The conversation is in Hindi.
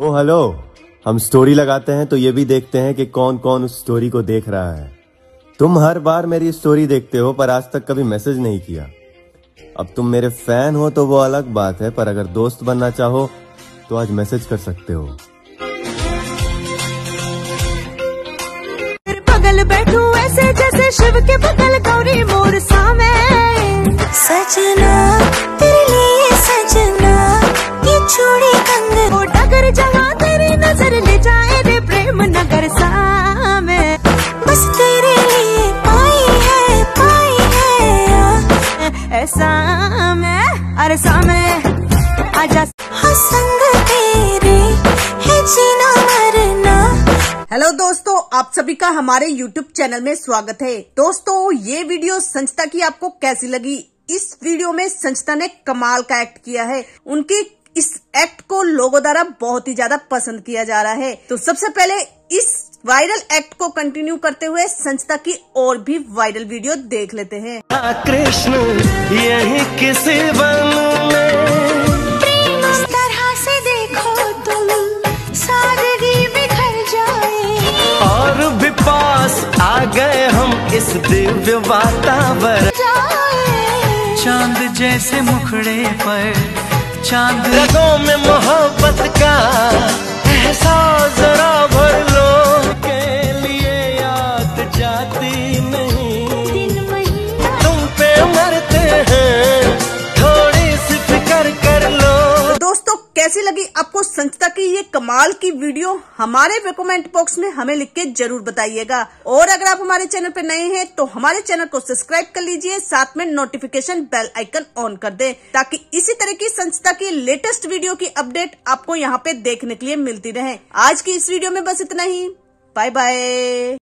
ओ हेलो, हम स्टोरी लगाते हैं तो ये भी देखते हैं कि कौन कौन उस स्टोरी को देख रहा है। तुम हर बार मेरी स्टोरी देखते हो पर आज तक कभी मैसेज नहीं किया। अब तुम मेरे फैन हो तो वो अलग बात है, पर अगर दोस्त बनना चाहो तो आज मैसेज कर सकते हो। बगल बैठूं ऐसे जैसे शिव के बगल गौरी मोर सामे। सजना तेरे लिए सजना, ये चूड़ी कंगन वो डगर जहाँ तेरी नजर ले जाए रे प्रेम नगर सामे। बस तेरे लिए पाई है ऐसा में अरे सामे आजा संग तेरे है जीना मरना। हेलो दोस्तों, आप सभी का हमारे YouTube चैनल में स्वागत है। दोस्तों, ये वीडियो संचिता की आपको कैसी लगी? इस वीडियो में संचिता ने कमाल का एक्ट किया है। उनकी इस एक्ट को लोगों द्वारा बहुत ही ज्यादा पसंद किया जा रहा है। तो सबसे पहले इस वायरल एक्ट को कंटिन्यू करते हुए संचिता की और भी वायरल वीडियो देख लेते हैं। कृष्ण यही किसी वन में प्रेम इस तरह से देखो तुम सादगी बिखर जाए, और भी पास आ गए हम इस दिव्य वातावरण। चांद जैसे मुखड़े पर चांद रगों में मोहब्बत का एहसास जरा भर लो। के लिए याद जाती नहीं, दिन महीना तुम पे मरते हैं, थोड़ी सी फिक्र कर लो। दोस्तों, कैसी लगी आपको संचिता की ये कमाल की वीडियो? हमारे कमेंट बॉक्स में हमें लिख के जरूर बताइएगा। और अगर आप हमारे चैनल पर नए हैं तो हमारे चैनल को सब्सक्राइब कर लीजिए, साथ में नोटिफिकेशन बेल आइकन ऑन कर दें, ताकि इसी तरह की संचिता की लेटेस्ट वीडियो की अपडेट आपको यहाँ पे देखने के लिए मिलती रहे। आज की इस वीडियो में बस इतना ही। Bye bye.